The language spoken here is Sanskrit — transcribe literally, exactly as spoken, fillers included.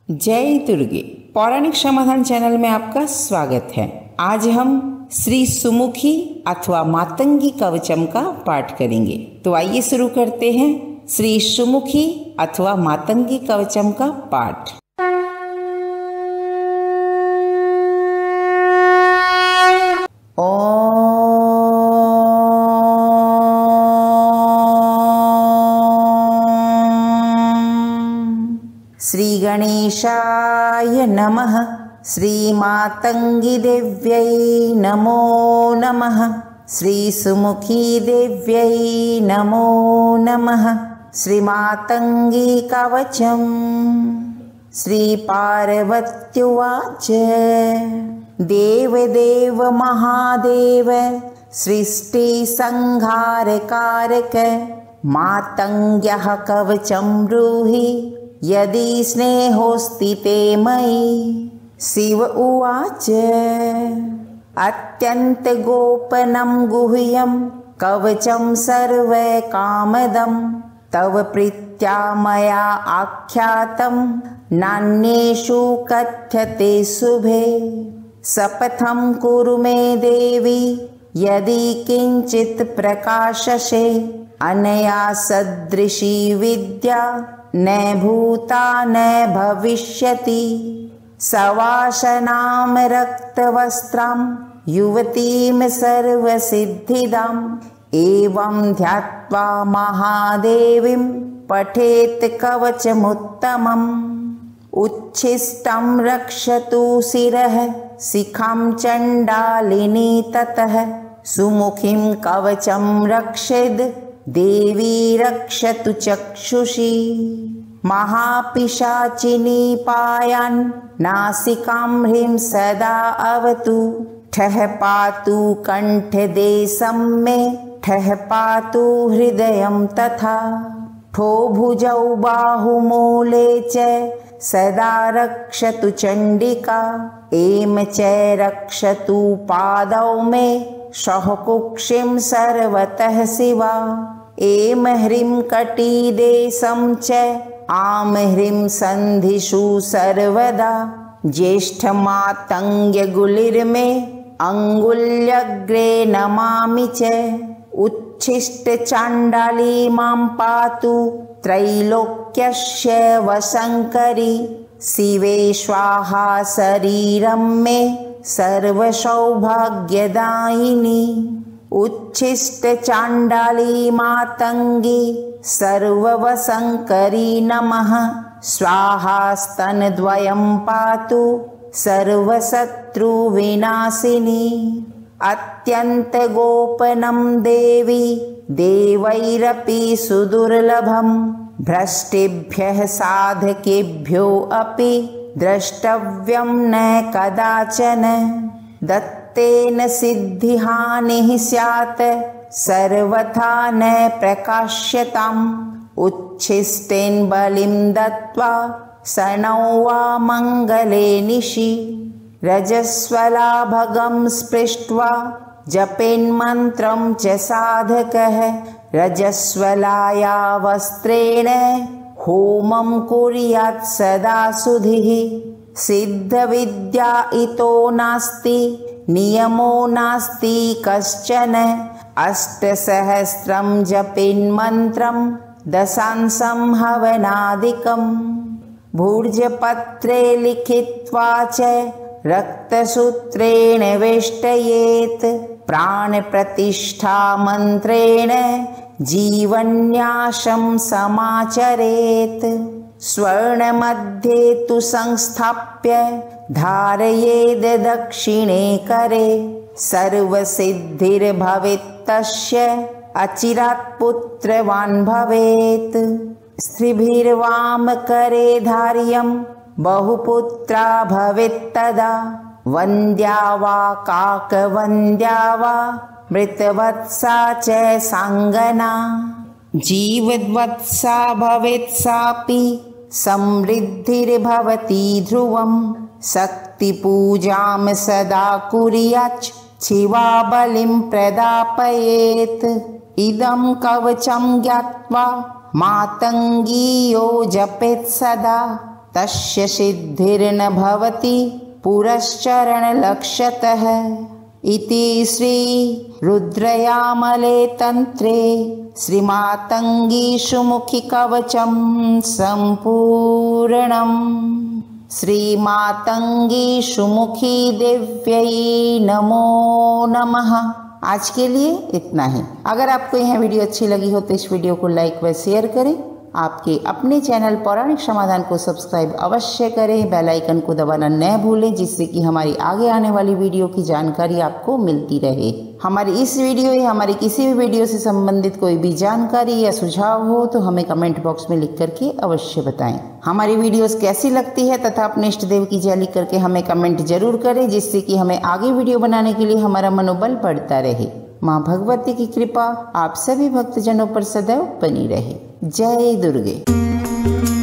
जय दुर्गे। पौराणिक समाधान चैनल में आपका स्वागत है। आज हम श्री सुमुखी अथवा मातंगी कवचम का पाठ करेंगे। तो आइए शुरू करते हैं श्री सुमुखी अथवा मातंगी कवचम का पाठ। श्री गणेशाय नमः। श्री मातंगी देव्यै नमो नमः। श्री सुमुखी देव्यै नमो नमः। श्री मातंगी कवचम्। श्री पार्वत्युवाच देवदेव महादेव सृष्टि संहारकारक मातंग्यः कवचं ब्रूहि यदि स्नेहोऽस्ति ते मयि। शिव उवाच अत्यन्त गोपनं गुह्यं कवचं सर्वकामदं तव प्रीत्या मया आख्यातं नान्येषु कथ्यते शुभे। शपथं कुरु मे देवी यदि किञ्चित् प्रकाशसे अनया सदृशी विद्या न भूता न भविष्यति। सवासनां रक्तवस्त्रां युवतीं सर्वसिद्धिदाम् एवं ध्यात्वा महादेवीं पठेत् कवचमुत्तमम्। उच्छिष्टं रक्षतु शिरः शिखां चण्डालिनी ततः सुमुखीं कवचं रक्षेद् देवी रक्षतु चक्षुषी। महापिशाचिनी पायान् नासिकां ह्रीं सदा अवतु। ठः पातु कण्ठदेशं मे ठः पातु हृदयं तथा। ठो भुजौ बाहुमूले च सदा रक्षतु चण्डिका। एम च रक्षतु पादौ मे सह कुक्षिं सर्वतः शिवा। एम ह्रीं कटिदेशं च आम ह्रीं सन्धिषु सर्वदा। ज्येष्ठमातङ्ग्यगुलिर्मे अङ्गुल्यग्रे नमामि च। उच्छिष्टचाण्डाली मां पातु त्रैलोक्यस्य वशङ्करी। शिवे स्वाहा शरीरं मे सर्वसौभाग्यदायिनी। उच्छिष्टचाण्डाली मातङ्गी सर्ववशङ्करी नमः। स्वाहा स्तनद्वयं पातु सर्वशत्रुविनाशिनी। अत्यन्तगोपनं देवी देवैरपि सुदुर्लभं। भ्रष्टेभ्यः साधकेभ्यो अपि द्रष्टव्यं न कदाचन। दत्तेन सिद्धिहानिः स्यात् सर्वथा न प्रकाश्यताम्। उच्छिष्टेन बलिं दत्त्वा शनौ वा मङ्गले निशि। रजस्वलाभगं स्पृष्ट्वा जपेन्मन्त्रं च साधकः। रजस्वलाया वस्त्रेण होमं कुर्यात् सदा सुधिः। सिद्धविद्या इतो नास्ति नियमो नास्ति कश्चन। अष्टसहस्रं जपेन्मन्त्रं दशांशं हवनादिकम्। भूर्जपत्रे लिखित्वा च रक्तसूत्रेण वेष्टयेत्। प्राणप्रतिष्ठा मन्त्रेण जीवन्यासं समाचरेत्। स्वर्णमध्ये तु संस्थाप्य धारयेद् दक्षिणे करे। सर्वसिद्धिर्भवेत् तस्य अचिरात् पुत्रवान् भवेत्। स्त्रीभिर्वाम करे धार्यं बहुपुत्रा भवेत् तदा। वन्द्या वा काकवन्द्या वा मृतवत्सा च साङ्गना। जीवद्वत्सा भवेत् सापि समृद्धिर्भवति ध्रुवं। शक्तिपूजां सदा कुर्यात् शिवा बलिं प्रदापयेत्। इदं कवचं ज्ञात्वा मातङ्गी यो जपेत् सदा तस्य सिद्धिर्न भवति पुरश्चरणलक्ष्यतः इति श्री रुद्रयामले तंत्रे श्रीमातंगी सुमुखी कवचम संपूर्णम्। श्रीमातंगी सुमुखी देव्यै नमो नमः। आज के लिए इतना ही। अगर आपको यह वीडियो अच्छी लगी हो तो इस वीडियो को लाइक व शेयर करें। आपके अपने चैनल पौराणिक समाधान को सब्सक्राइब अवश्य करें। बेल आइकन को दबाना न भूलें, जिससे कि हमारी आगे आने वाली वीडियो की जानकारी आपको मिलती रहे। हमारी इस वीडियो या हमारी किसी भी वीडियो से संबंधित कोई भी जानकारी या सुझाव हो तो हमें कमेंट बॉक्स में लिख करके अवश्य बताएं। हमारी वीडियोस कैसी लगती है तथा अपने इष्ट देव की जय लिख करके हमें कमेंट जरूर करें, जिससे कि हमें आगे वीडियो बनाने के लिए हमारा मनोबल बढ़ता रहे। माँ भगवती की कृपा आप सभी भक्तजनों पर सदैव बनी रहे। जय दुर्गे।